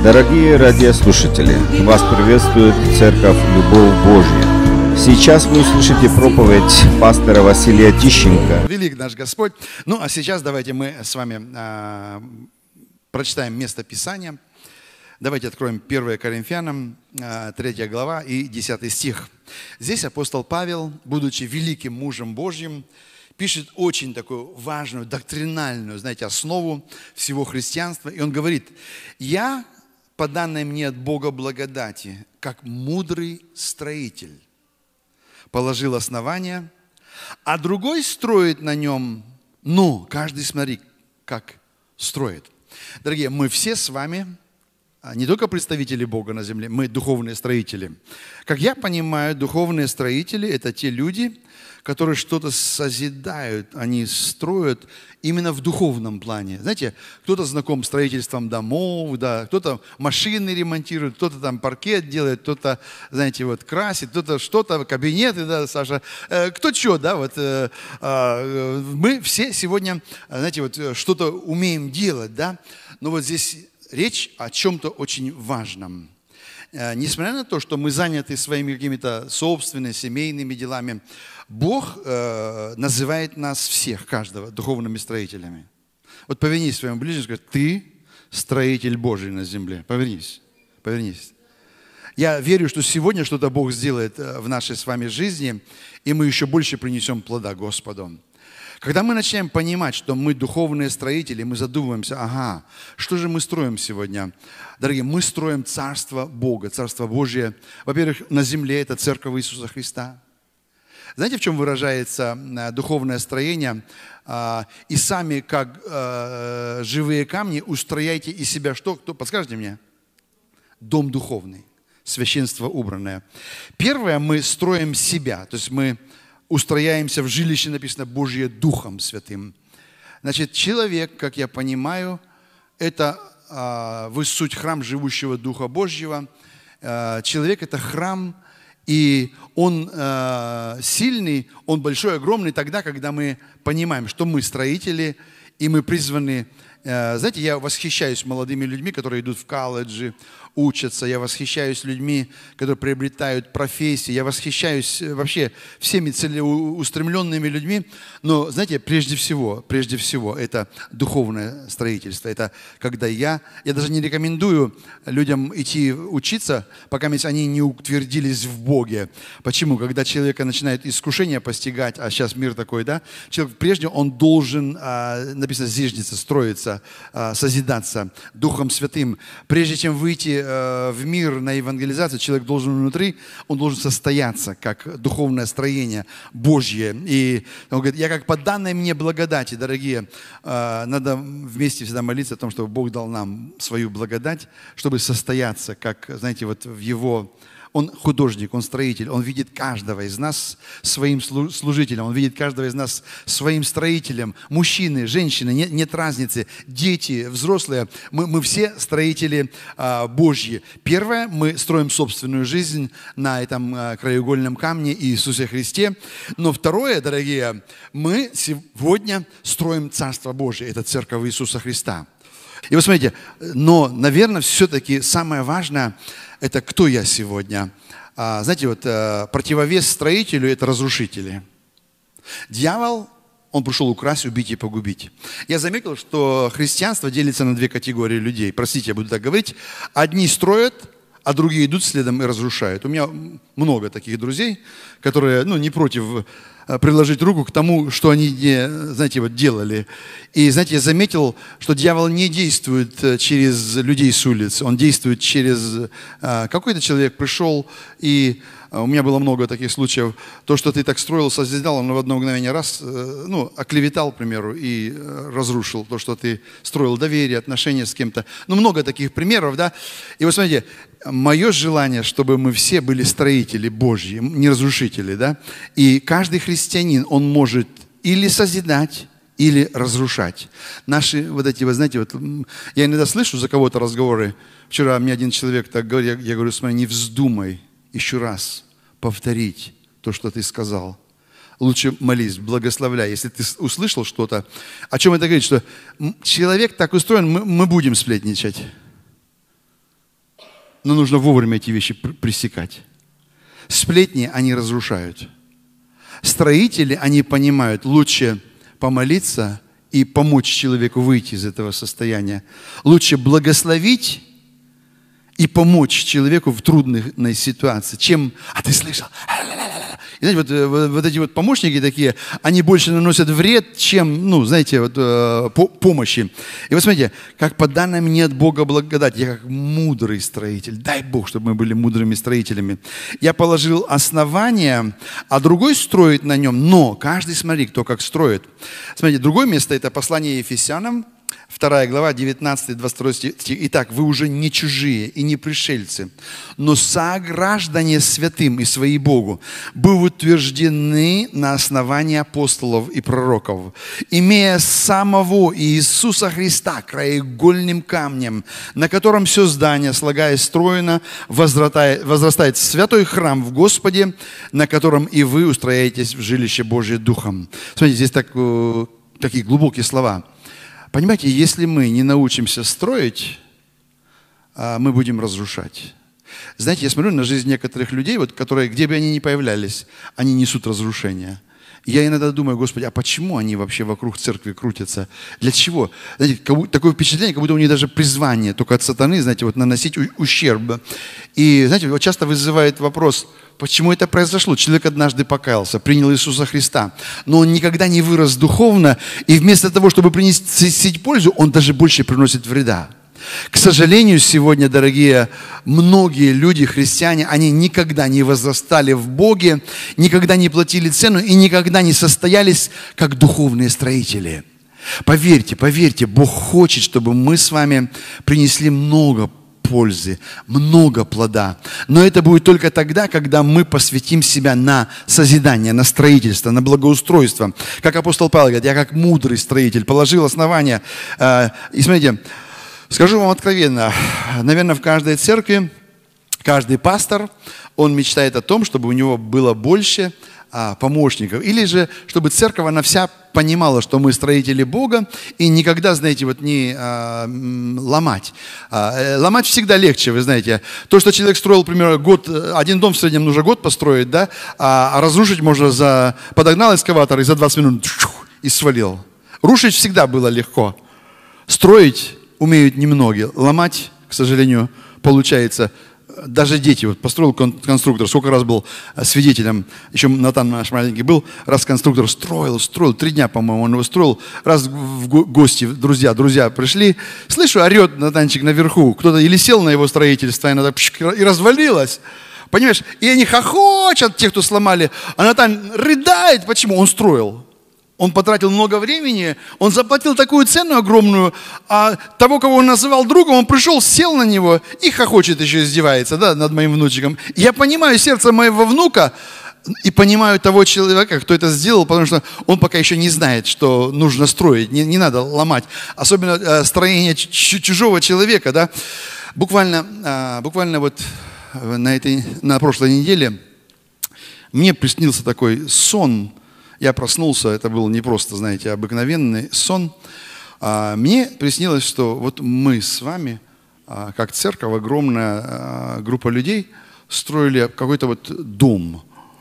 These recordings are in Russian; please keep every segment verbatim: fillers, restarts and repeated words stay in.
Дорогие радиослушатели, вас приветствует Церковь Любовь Божья. Сейчас вы услышите проповедь пастора Василия Тищенко. Велик наш Господь. Ну, а сейчас давайте мы с вами а, прочитаем место Писания. Давайте откроем первое Коринфянам, а, третья глава и десятый стих. Здесь апостол Павел, будучи великим мужем Божьим, пишет очень такую важную, доктринальную, знаете, основу всего христианства. И он говорит: «Я, по данной мне от Бога благодати, как мудрый строитель, положил основание, а другой строит на нем, ну, каждый смотри, как строит». Дорогие, мы все с вами не только представители Бога на земле, мы духовные строители. Как я понимаю, духовные строители – это те люди, которые что-то созидают, они строят именно в духовном плане. Знаете, кто-то знаком с строительством домов, да, кто-то машины ремонтирует, кто-то там паркет делает, кто-то, знаете, вот красит, кто-то что-то, кабинеты, да, Саша, э, кто что, да, вот э, э, мы все сегодня, знаете, вот что-то умеем делать, да, но вот здесь речь о чем-то очень важном. Несмотря на то, что мы заняты своими какими-то собственными, семейными делами, Бог э, называет нас всех, каждого, духовными строителями. Вот повернись своему ближнему и скажи: ты строитель Божий на земле. Повернись, повернись. Я верю, что сегодня что-то Бог сделает в нашей с вами жизни, и мы еще больше принесем плода Господу. Когда мы начинаем понимать, что мы духовные строители, мы задумываемся: ага, что же мы строим сегодня? Дорогие, мы строим Царство Бога, Царство Божие. Во-первых, на земле это Церковь Иисуса Христа. Знаете, в чем выражается духовное строение? И сами, как живые камни, устрояйте из себя что? Кто? Подскажите мне. Дом духовный, священство убранное. Первое, мы строим себя, то есть мы устрояемся в жилище, написано, Божье Духом Святым. Значит, человек, как я понимаю, это а, вы суть храм живущего Духа Божьего. А, человек – это храм, и он а, сильный, он большой, огромный тогда, когда мы понимаем, что мы строители, и мы призваны. А, знаете, я восхищаюсь молодыми людьми, которые идут в колледжи, учатся. Я восхищаюсь людьми, которые приобретают профессии. Я восхищаюсь вообще всеми целеустремленными людьми. Но, знаете, прежде всего, прежде всего, это духовное строительство. Это когда я, я даже не рекомендую людям идти учиться, пока они не утвердились в Боге. Почему? Когда человека начинает искушение постигать, а сейчас мир такой, да, человек прежде он должен, написано, зиждиться, строиться, созидаться Духом Святым. Прежде чем выйти в мир на евангелизацию, человек должен внутри, он должен состояться как духовное строение Божье. И он говорит: я как по данной мне благодати, дорогие, надо вместе всегда молиться о том, чтобы Бог дал нам свою благодать, чтобы состояться, как, знаете, вот в Его... Он художник, он строитель, он видит каждого из нас своим служителем, он видит каждого из нас своим строителем. Мужчины, женщины, нет, нет разницы, дети, взрослые, мы, мы все строители а, Божьи. Первое, мы строим собственную жизнь на этом а, краеугольном камне Иисусе Христе. Но второе, дорогие, мы сегодня строим Царство Божие, это Церковь Иисуса Христа. И вы смотрите, но, наверное, все-таки самое важное – это кто я сегодня. А, знаете, вот противовес строителю – это разрушители. Дьявол, он пришел украсть, убить и погубить. Я заметил, что христианство делится на две категории людей. Простите, я буду так говорить. Одни строят, а другие идут следом и разрушают. У меня много таких друзей, которые, ну, не против приложить руку к тому, что они, знаете, вот делали. И, знаете, я заметил, что дьявол не действует через людей с улицы, он действует через... Какой-то человек пришел, и у меня было много таких случаев, то, что ты так строил, созидал, он в одно мгновение раз, ну, оклеветал, к примеру, и разрушил то, что ты строил, доверие, отношения с кем-то. Ну, много таких примеров, да. И вот смотрите, мое желание, чтобы мы все были строители Божьи, не разрушители, да. И каждый христианин, он может или созидать, или разрушать. Наши вот эти, вы знаете, вот я иногда слышу за кого-то разговоры. Вчера мне один человек так говорит, я, я говорю: смотри, не вздумай еще раз повторить то, что ты сказал. Лучше молись, благословляй. Если ты услышал что-то, о чем это говорит, что человек так устроен, мы, мы будем сплетничать. но нужно вовремя эти вещи пресекать. Сплетни, они разрушают. Строители, они понимают, лучше помолиться и помочь человеку выйти из этого состояния. Лучше благословить и помочь человеку в трудной ситуации, чем «а ты слышал?» И знаете, вот, вот эти вот помощники такие, они больше наносят вред, чем, ну, знаете, вот, э, по, помощи. И вот смотрите, как по данным мне от Бога благодать, я как мудрый строитель, дай Бог, чтобы мы были мудрыми строителями. Я положил основание, а другой строит на нем, но каждый, смотри, кто как строит. Смотрите, другое место, это послание Ефесянам, вторая глава, девятнадцатый двадцать второй стих. Итак, вы уже не чужие и не пришельцы, но сограждане святым и свои Богу, были утверждены на основании апостолов и пророков, имея самого Иисуса Христа краеугольным камнем, на котором все здание, слагаясь стройно, возрастает, возрастает святой храм в Господе, на котором и вы устрояетесь в жилище Божие Духом. Смотрите, здесь так, такие глубокие слова. Понимаете, если мы не научимся строить, мы будем разрушать. Знаете, я смотрю на жизнь некоторых людей, вот, которые, где бы они ни появлялись, они несут разрушение. Я иногда думаю, Господи, а почему они вообще вокруг церкви крутятся? Для чего? Знаете, такое впечатление, как будто у них даже призвание только от сатаны, знаете, вот наносить ущерб. И, знаете, вот часто вызывает вопрос, почему это произошло? Человек однажды покаялся, принял Иисуса Христа, но он никогда не вырос духовно, и вместо того, чтобы принести пользу, он даже больше приносит вреда. К сожалению, сегодня, дорогие, многие люди, христиане, они никогда не возрастали в Боге, никогда не платили цену и никогда не состоялись как духовные строители. Поверьте, поверьте, Бог хочет, чтобы мы с вами принесли много пользы, много плода. Но это будет только тогда, когда мы посвятим себя на созидание, на строительство, на благоустройство. Как апостол Павел говорит, я как мудрый строитель положил основания. И смотрите, скажу вам откровенно, наверное, в каждой церкви, каждый пастор, он мечтает о том, чтобы у него было больше а, помощников. Или же, чтобы церковь, она вся понимала, что мы строители Бога, и никогда, знаете, вот не а, ломать. А, ломать всегда легче, вы знаете. То, что человек строил, например, год, один дом в среднем нужно год построить, да, а, а разрушить можно за... Подогнал эскаватор и за двадцать минут и свалил. Рушить всегда было легко. Строить умеют немногие. Ломать, к сожалению, получается. Даже дети. Вот построил конструктор. Сколько раз был свидетелем. Еще Натан наш маленький был. Раз конструктор строил, строил. Три дня, по-моему, он его строил. Раз в гости, друзья, друзья пришли. Слышу, орет Натанчик наверху. Кто-то или сел на его строительство, и она так и развалилась. Понимаешь? И они хохочут, те, кто сломали. А Натан рыдает. Почему? Он строил. Он потратил много времени, он заплатил такую цену огромную, а того, кого он называл другом, он пришел, сел на него и хохочет еще, издевается, да, над моим внучиком. Я понимаю сердце моего внука и понимаю того человека, кто это сделал, потому что он пока еще не знает, что нужно строить, не, не надо ломать. Особенно э, строение чужого человека, да. Буквально, э, буквально вот на, этой, на прошлой неделе мне приснился такой сон. Я проснулся, это был не просто, знаете, обыкновенный сон. Мне приснилось, что вот мы с вами, как церковь, огромная группа людей, строили какой-то вот дом.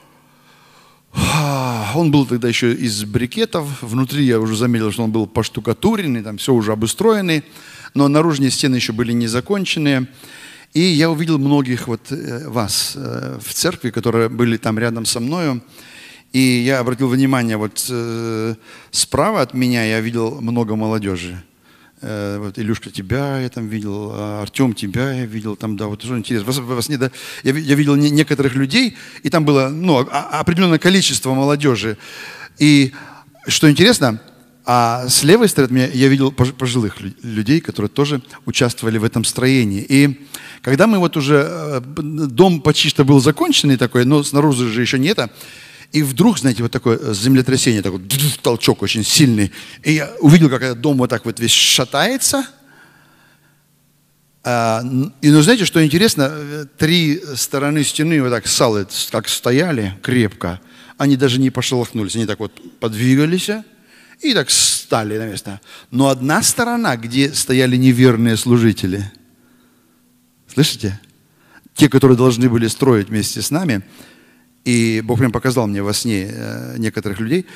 Он был тогда еще из брикетов. Внутри я уже заметил, что он был поштукатуренный, там все уже обустроенный, но наружные стены еще были не законченные. И я увидел многих вот вас в церкви, которые были там рядом со мною. И я обратил внимание, вот э, справа от меня я видел много молодежи. Э, вот Илюшка, тебя я там видел, Артем, тебя я видел, там, да, вот что интересно. Вас, вас не, да, я, я видел не, некоторых людей, и там было, ну, определенное количество молодежи. И что интересно, а с левой стороны от меня я видел пожилых людей, которые тоже участвовали в этом строении. И когда мы вот уже, дом почти что был законченный такой, но снаружи же еще не это, и вдруг, знаете, вот такое землетрясение, такой толчок очень сильный. И я увидел, как этот дом вот так вот весь шатается. И, ну, знаете, что интересно? Три стороны стены вот так салы, как стояли крепко. Они даже не пошелохнулись. Они так вот подвигались и так стали на место. Но одна сторона, где стояли неверные служители. Слышите? те, которые должны были строить вместе с нами. И Бог прям показал мне во сне некоторых людей.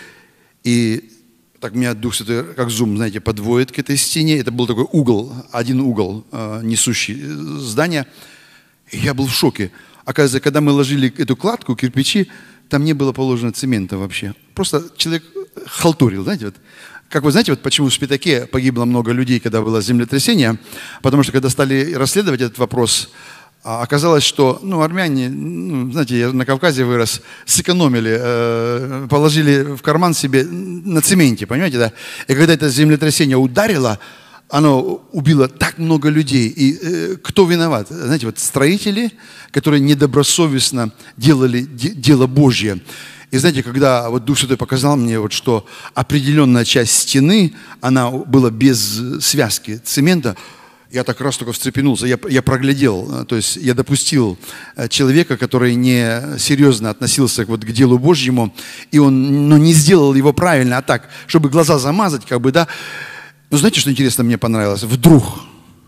И так меня Дух Святой, как зум, знаете, подводит к этой стене. Это был такой угол, один угол, несущий здание. И я был в шоке. Оказывается, когда мы ложили эту кладку, кирпичи, там не было положено цемента вообще. Просто человек халтурил, знаете, вот. Как вы знаете, вот почему в Спитаке погибло много людей, когда было землетрясение? Потому что когда стали расследовать этот вопрос, оказалось, что ну, армяне, ну, знаете, я на Кавказе вырос, сэкономили, э, положили в карман себе на цементе, понимаете, да? И когда это землетрясение ударило, оно убило так много людей. И э, кто виноват? Знаете, вот строители, которые недобросовестно делали де, дело Божье. И знаете, когда вот Дух Святой показал мне, вот, что определенная часть стены, она была без связки цемента, я так раз только встрепенулся, я, я проглядел, то есть я допустил человека, который не серьезно относился вот к делу Божьему, и он ну, не сделал его правильно, а так, чтобы глаза замазать, как бы, да. Но знаете, что интересно мне понравилось? Вдруг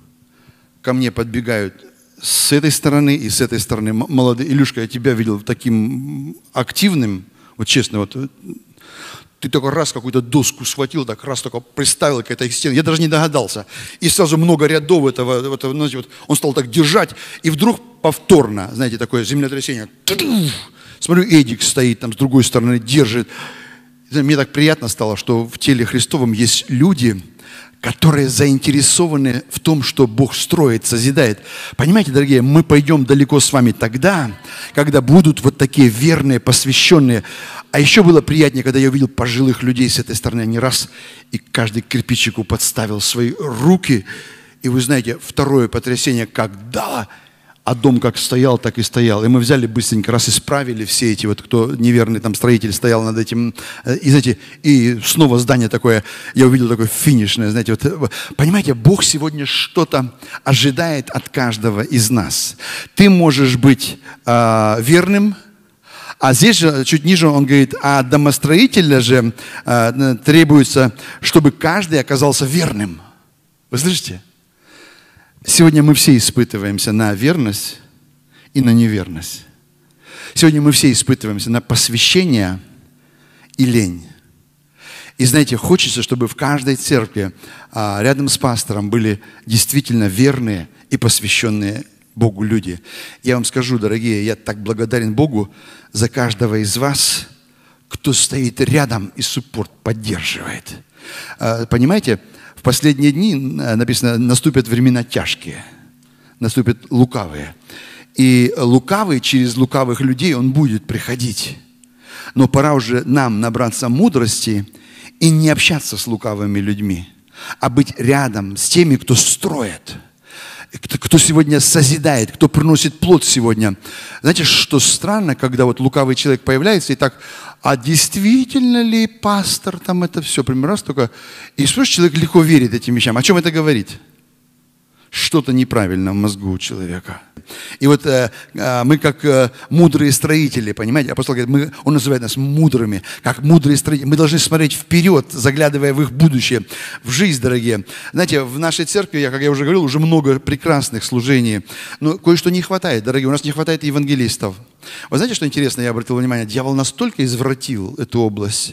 ко мне подбегают с этой стороны и с этой стороны молодой. Илюшка, я тебя видел таким активным, вот честно, вот ты только раз какую-то доску схватил, так раз только приставил к этой стене. Я даже не догадался. И сразу много рядов этого, этого знаете, вот он стал так держать, и вдруг повторно, знаете, такое землетрясение. Смотрю, Эдик стоит там с другой стороны, держит. Мне так приятно стало, что в теле Христовом есть люди, которые заинтересованы в том, что Бог строит, созидает. Понимаете, дорогие, мы пойдем далеко с вами тогда, когда будут вот такие верные, посвященные. А еще было приятнее, когда я увидел пожилых людей с этой стороны. Они раз, и каждый кирпичику подставил свои руки. И вы знаете, второе потрясение как дало, а дом как стоял, так и стоял. И мы взяли быстренько, раз исправили все эти, вот кто неверный там строитель стоял над этим. И знаете, и снова здание такое, я увидел такое финишное, знаете, вот, понимаете, Бог сегодня что-то ожидает от каждого из нас. Ты можешь быть э, верным, а здесь же, чуть ниже он говорит, а домостроителя же э, требуется, чтобы каждый оказался верным. Вы слышите? Сегодня мы все испытываемся на верность и на неверность. Сегодня мы все испытываемся на посвящение и лень. И знаете, хочется, чтобы в каждой церкви а, рядом с пастором были действительно верные и посвященные Богу люди. Я вам скажу, дорогие, я так благодарен Богу за каждого из вас, кто стоит рядом и суппорт поддерживает. А, понимаете? В последние дни, написано, наступят времена тяжкие, наступят лукавые. И лукавый через лукавых людей, он будет приходить. Но пора уже нам набраться мудрости и не общаться с лукавыми людьми, а быть рядом с теми, кто строит, кто сегодня созидает, кто приносит плод сегодня. Знаете, что странно, когда вот лукавый человек появляется и так... А действительно ли пастор там это все? Пример раз только. И слушай, человек легко верит этим вещам. О чем это говорит? Что-то неправильно в мозгу у человека. И вот э, э, мы как э, мудрые строители, понимаете? Апостол говорит, мы, он называет нас мудрыми, как мудрые строители. Мы должны смотреть вперед, заглядывая в их будущее, в жизнь, дорогие. Знаете, в нашей церкви, я, как я уже говорил, уже много прекрасных служений. Но кое-что не хватает, дорогие. У нас не хватает евангелистов. Вы знаете, что интересно, я обратил внимание, дьявол настолько извратил эту область.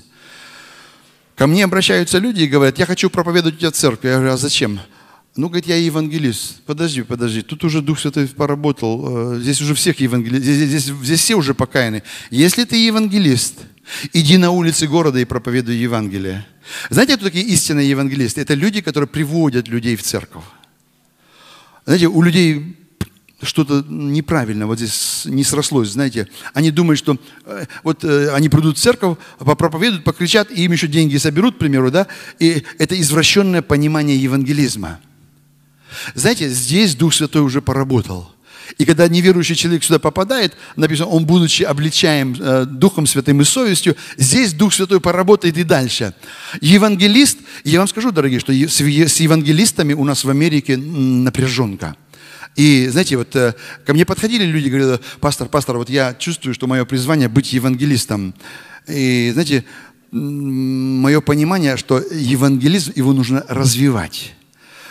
Ко мне обращаются люди и говорят, я хочу проповедовать у тебя в церкви. Я говорю, а зачем? Ну, говорит, я евангелист. Подожди, подожди, тут уже Дух Святой поработал, здесь уже всех евангелистов, здесь, здесь, здесь все уже покаяны. Если ты евангелист, иди на улицы города и проповедуй Евангелие. Знаете, кто такие истинные евангелисты? Это люди, которые приводят людей в церковь. Знаете, у людей что-то неправильно вот здесь не срослось, знаете. Они думают, что э, вот э, они придут в церковь, попроповедуют, покричат, и им еще деньги соберут, к примеру, да, и это извращенное понимание евангелизма. Знаете, здесь Дух Святой уже поработал. И когда неверующий человек сюда попадает, написано, он, будучи обличаем э, Духом Святым и совестью, здесь Дух Святой поработает и дальше. Евангелист, я вам скажу, дорогие, что с евангелистами у нас в Америке напряженка. И, знаете, вот э, ко мне подходили люди, говорили, пастор, пастор, вот я чувствую, что мое призвание быть евангелистом. И, знаете, мое понимание, что евангелизм, его нужно развивать.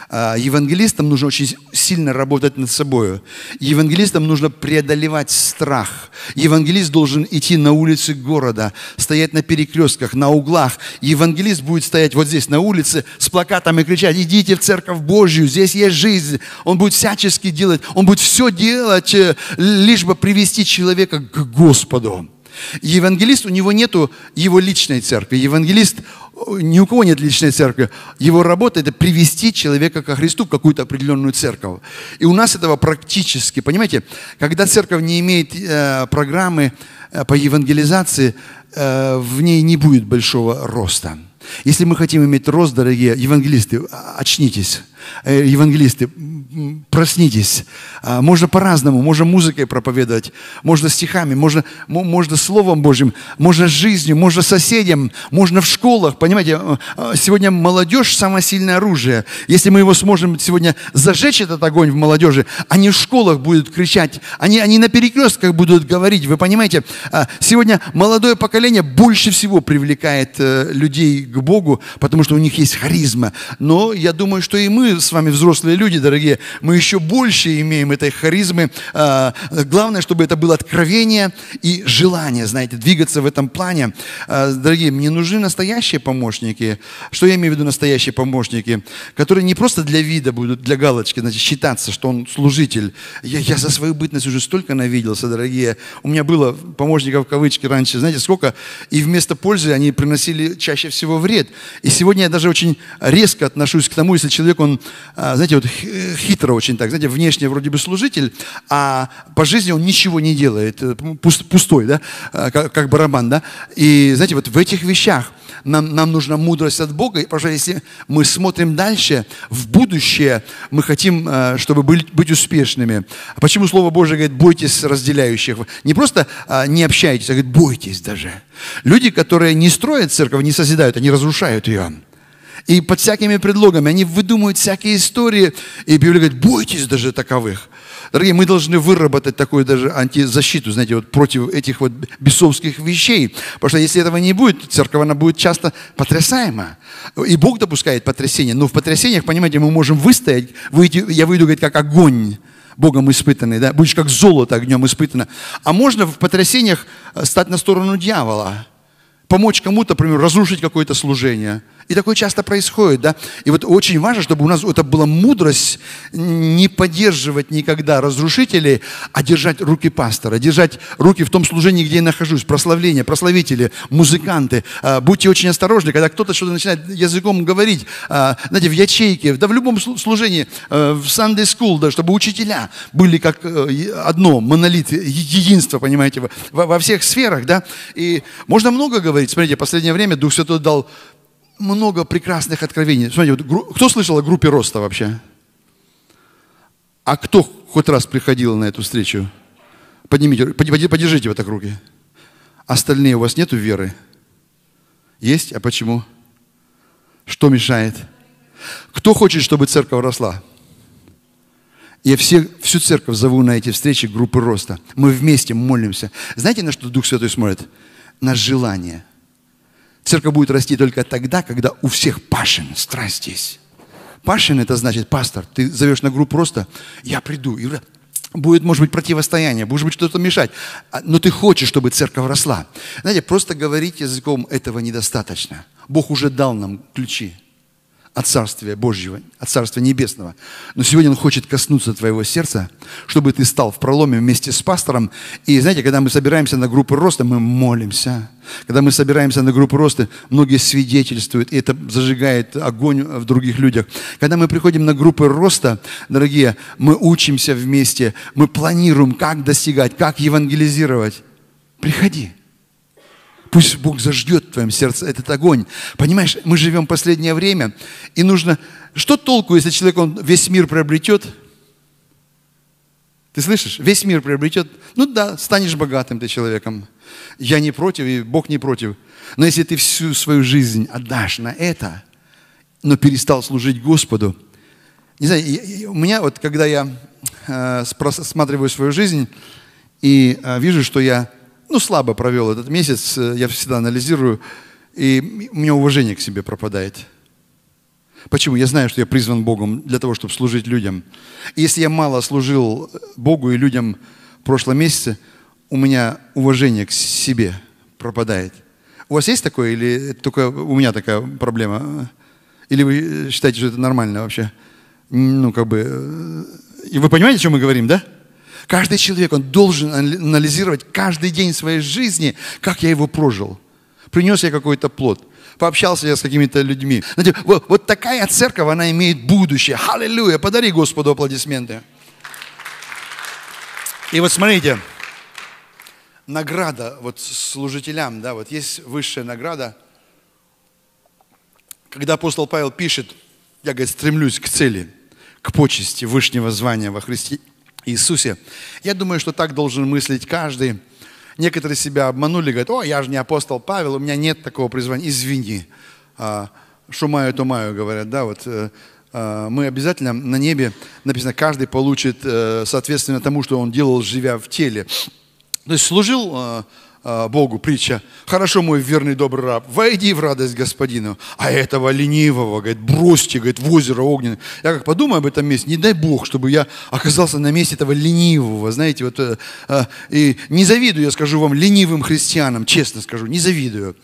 Евангелистам нужно очень сильно работать над собой. Евангелистам нужно преодолевать страх. Евангелист должен идти на улицы города, стоять на перекрестках, на углах. Евангелист будет стоять вот здесь на улице с плакатом и кричать: идите в Церковь Божью, здесь есть жизнь. Он будет всячески делать, он будет все делать, лишь бы привести человека к Господу. Евангелист, у него нету его личной церкви. Евангелист, ни у кого нет личной церкви. Его работа – это привести человека ко Христу в какую-то определенную церковь. И у нас этого практически, понимаете, когда церковь не имеет э, программы э, по евангелизации, э, в ней не будет большого роста. Если мы хотим иметь рост, дорогие евангелисты, очнитесь. Евангелисты, проснитесь. Можно по-разному, можно музыкой проповедовать, можно стихами, можно, можно Словом Божьим, можно жизнью, можно соседям, можно в школах. Понимаете, сегодня молодежь – самое сильное оружие. Если мы его сможем сегодня зажечь, этот огонь в молодежи, они в школах будут кричать, они, они на перекрестках будут говорить. Вы понимаете, сегодня молодое поколение больше всего привлекает людей к Богу, потому что у них есть харизма. Но я думаю, что и мы с вами, взрослые люди, дорогие, мы еще больше имеем этой харизмы. Главное, чтобы это было откровение и желание, знаете, двигаться в этом плане. Дорогие, мне нужны настоящие помощники. Что я имею в виду настоящие помощники? Которые не просто для вида будут, для галочки, значит, считаться, что он служитель. Я, я за свою бытность уже столько навиделся, дорогие. У меня было помощников в кавычки раньше, знаете, сколько, и вместо пользы они приносили чаще всего вред. И сегодня я даже очень резко отношусь к тому, если человек, он, знаете, вот хитро очень так, знаете, внешне вроде бы служитель, а по жизни он ничего не делает, пустой, да, как, как барабан, да. И, знаете, вот в этих вещах нам, нам нужна мудрость от Бога, потому что если мы смотрим дальше, в будущее, мы хотим, чтобы быть, быть успешными. Почему Слово Божие говорит: бойтесь разделяющих? Не просто не общайтесь, а говорит: бойтесь даже. Люди, которые не строят церковь, не созидают, они разрушают ее. И под всякими предлогами они выдумывают всякие истории. И Библия говорит: бойтесь даже таковых. Дорогие, мы должны выработать такую даже антизащиту, знаете, вот против этих вот бесовских вещей. Потому что если этого не будет, церковь, она будет часто потрясаема. И Бог допускает потрясения. Но в потрясениях, понимаете, мы можем выстоять. Выйти, я выйду, говорит, как огонь Богом испытанный, да? Будешь как золото огнем испытано. А можно в потрясениях стать на сторону дьявола. Помочь кому-то, например, разрушить какое-то служение. И такое часто происходит, да. И вот очень важно, чтобы у нас это была мудрость не поддерживать никогда разрушителей, а держать руки пастора, держать руки в том служении, где я нахожусь. Прославление, прославители, музыканты. Будьте очень осторожны, когда кто-то что-то начинает языком говорить, знаете, в ячейке, да в любом служении, в Sunday School, да, чтобы учителя были как одно, монолит, единство, понимаете, во, во всех сферах, да. И можно много говорить. Смотрите, в последнее время Дух Святой дал много прекрасных откровений. Смотрите, вот, кто слышал о группе роста вообще? А кто хоть раз приходил на эту встречу? Поднимите, подержите вот так руки. Остальные, у вас нету веры? Есть? А почему? Что мешает? Кто хочет, чтобы церковь росла? Я все, всю церковь зову на эти встречи группы роста. Мы вместе молимся. Знаете, на что Дух Святой смотрит? На желание. Церковь будет расти только тогда, когда у всех пашен, страсть есть. Пашен — это значит: пастор, ты зовешь на группу роста, я приду. И будет, может быть, противостояние, может быть, что-то мешать. Но ты хочешь, чтобы церковь росла. Знаете, просто говорить языком этого недостаточно. Бог уже дал нам ключи от Царствия Божьего, от Царствия Небесного. Но сегодня Он хочет коснуться твоего сердца, чтобы ты стал в проломе вместе с пастором. И знаете, когда мы собираемся на группы роста, мы молимся. Когда мы собираемся на группу роста, многие свидетельствуют, и это зажигает огонь в других людях. Когда мы приходим на группы роста, дорогие, мы учимся вместе, мы планируем, как достигать, как евангелизировать. Приходи. Пусть Бог зажжет в твоем сердце этот огонь. Понимаешь, мы живем в последнее время, и нужно... Что толку, если человек он весь мир приобретет? Ты слышишь? Весь мир приобретет. Ну да, станешь богатым ты человеком. Я не против, и Бог не против. Но если ты всю свою жизнь отдашь на это, но перестал служить Господу... Не знаю, у меня вот, когда я э, просматриваю свою жизнь и э, вижу, что я... Ну, слабо провел этот месяц, я всегда анализирую, и у меня уважение к себе пропадает. Почему? Я знаю, что я призван Богом для того, чтобы служить людям. И если я мало служил Богу и людям в прошлом месяце, у меня уважение к себе пропадает. У вас есть такое, или только у меня такая проблема? Или вы считаете, что это нормально вообще? Ну, как бы... И вы понимаете, о чем мы говорим, да? Каждый человек, он должен анализировать каждый день своей жизни, как я его прожил. Принес я какой-то плод. Пообщался я с какими-то людьми. Знаете, вот, вот такая церковь, она имеет будущее. Аллилуйя! Подари Господу аплодисменты. И вот смотрите, награда вот служителям, да, вот есть высшая награда. Когда апостол Павел пишет, я, говорит, стремлюсь к цели, к почести вышнего звания во Христе Иисусе. Я думаю, что так должен мыслить каждый. Некоторые себя обманули, говорят, о, я же не апостол Павел, у меня нет такого призвания. Извини, что маю, то маю, говорят. Да, вот, мы обязательно на небе, написано, каждый получит соответственно тому, что он делал, живя в теле. То есть служил Богу, притча, хорошо, мой верный добрый раб, войди в радость Господину, а этого ленивого, говорит, бросьте, говорит, в озеро огненное. Я как подумаю об этом месте, не дай Бог, чтобы я оказался на месте этого ленивого, знаете, вот, э, э, и не завидую, я скажу вам, ленивым христианам, честно скажу, не завидую.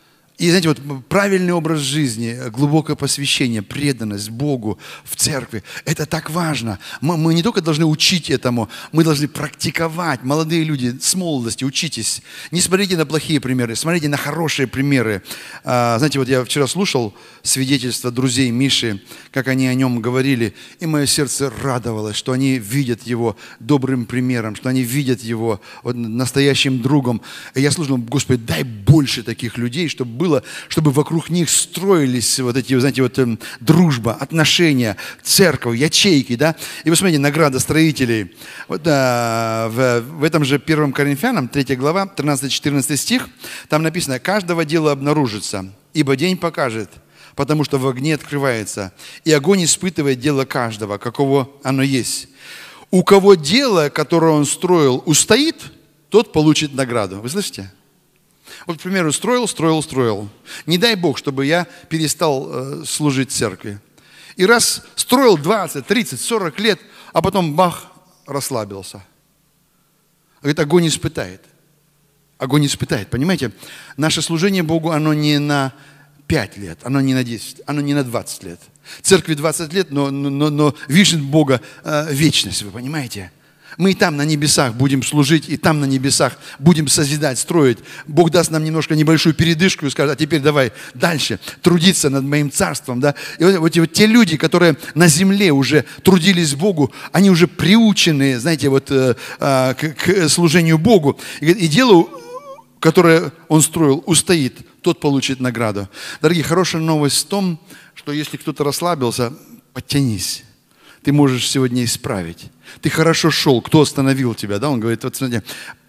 И, знаете, вот правильный образ жизни, глубокое посвящение, преданность Богу в церкви, это так важно. Мы, мы не только должны учить этому, мы должны практиковать. Молодые люди, с молодости учитесь. Не смотрите на плохие примеры, смотрите на хорошие примеры. А, знаете, вот я вчера слушал свидетельства друзей Миши, как они о нем говорили, и мое сердце радовалось, что они видят его добрым примером, что они видят его вот, настоящим другом. И я слушал, Господи, дай больше таких людей, чтобы было было, чтобы вокруг них строились вот эти, знаете, вот э, дружба, отношения, церковь, ячейки, да. И вы смотрите, награда строителей. Вот, да, в, в этом же первом Коринфянам, третья глава, тринадцатый-четырнадцатый стих, там написано, каждого дела обнаружится, ибо день покажет, потому что в огне открывается, и огонь испытывает дело каждого, каково оно есть. У кого дело, которое он строил, устоит, тот получит награду. Вы слышите? Вот, к примеру, строил, строил, строил. Не дай Бог, чтобы я перестал э, служить церкви. И раз строил двадцать, тридцать, сорок лет, а потом бах, расслабился. Говорит, огонь испытает. Огонь испытает, понимаете? Наше служение Богу, оно не на пять лет, оно не на десять, оно не на двадцать лет. Церкви двадцать лет, но, но, но вишен Бога э, вечность, вы понимаете? Мы и там на небесах будем служить, и там на небесах будем созидать, строить. Бог даст нам немножко небольшую передышку и скажет, а теперь давай дальше трудиться над моим царством. Да? И вот, вот, вот те люди, которые на земле уже трудились Богу, они уже приучены, знаете, вот, э, э, к, к служению Богу. И, и дело, которое он строил, устоит, тот получит награду. Дорогие, хорошая новость в том, что если кто-то расслабился, подтянись. Ты можешь сегодня исправить. Ты хорошо шел, кто остановил тебя? Да? Он говорит, вот смотрите,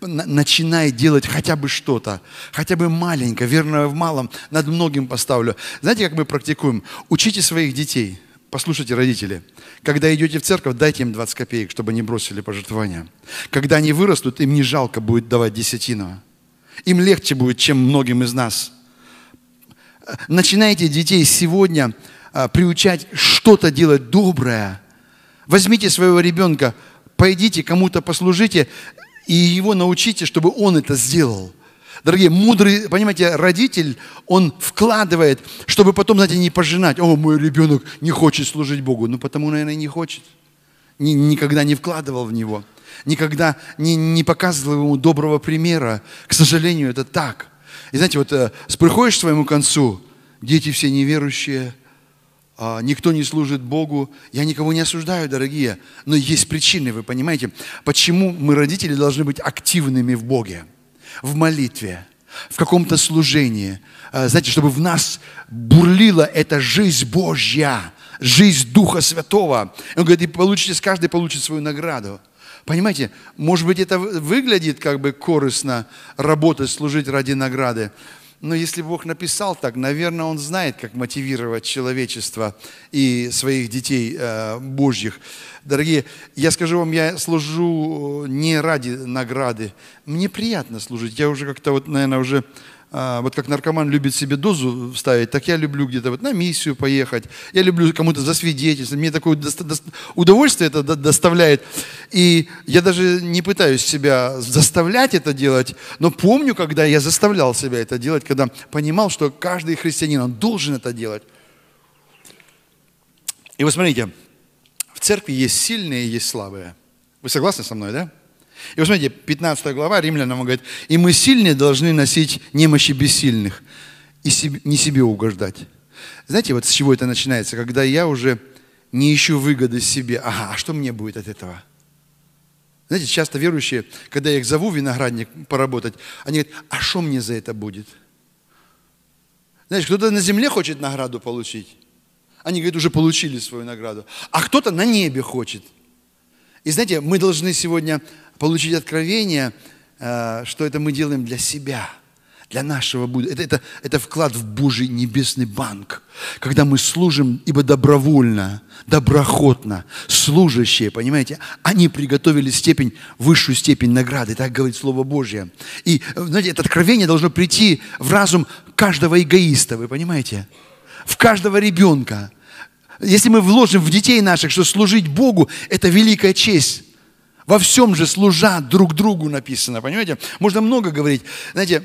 начинай делать хотя бы что-то, хотя бы маленько, верно в малом, над многим поставлю. Знаете, как мы практикуем? Учите своих детей. Послушайте, родители, когда идете в церковь, дайте им двадцать копеек, чтобы они бросили пожертвования. Когда они вырастут, им не жалко будет давать десятину. Им легче будет, чем многим из нас. Начинайте детей сегодня а, приучать что-то делать доброе. Возьмите своего ребенка, пойдите кому-то послужите и его научите, чтобы он это сделал. Дорогие, мудрый, понимаете, родитель, он вкладывает, чтобы потом, знаете, не пожинать. О, мой ребенок не хочет служить Богу. Ну, потому, наверное, не хочет. Ни, никогда не вкладывал в него. Никогда не, не показывал ему доброго примера. К сожалению, это так. И знаете, вот э, приходишь к своему концу, дети все неверующие, э, никто не служит Богу. Я никого не осуждаю, дорогие, но есть причины, вы понимаете, почему мы, родители, должны быть активными в Боге, в молитве, в каком-то служении. Э, знаете, чтобы в нас бурлила эта жизнь Божья, жизнь Духа Святого. Он говорит, и получите, каждый получит свою награду. Понимаете, может быть, это выглядит как бы корыстно работать, служить ради награды. Но если Бог написал так, наверное, Он знает, как мотивировать человечество и своих детей э, Божьих. Дорогие, я скажу вам, я служу не ради награды. Мне приятно служить. Я уже как-то, вот, наверное, уже а, вот как наркоман любит себе дозу вставить, так я люблю где-то вот на миссию поехать. Я люблю кому-то засвидетельствовать. Мне такое доста- доста- удовольствие это до- доставляет. И я даже не пытаюсь себя заставлять это делать, но помню, когда я заставлял себя это делать, когда понимал, что каждый христианин, он должен это делать. И вот смотрите, в церкви есть сильные и есть слабые. Вы согласны со мной, да? И вот смотрите, пятнадцатая глава Римлянам говорит, и мы сильные должны носить немощи бессильных и себе, не себе угождать. Знаете, вот с чего это начинается? Когда я уже не ищу выгоды себе. Ага, а что мне будет от этого? Знаете, часто верующие, когда я их зову в виноградник поработать, они говорят, а что мне за это будет? Знаете, кто-то на земле хочет награду получить. Они, говорят, уже получили свою награду. А кто-то на небе хочет. И знаете, мы должны сегодня получить откровение, что это мы делаем для себя, для нашего будущего. Это, это, это вклад в Божий небесный банк, когда мы служим, ибо добровольно, доброходно, служащие, понимаете, они приготовили степень, высшую степень награды, так говорит Слово Божье. И, знаете, это откровение должно прийти в разум каждого эгоиста, вы понимаете, в каждого ребенка. Если мы вложим в детей наших, что служить Богу – это великая честь. Во всем же служа друг другу написано, понимаете? Можно много говорить. Знаете,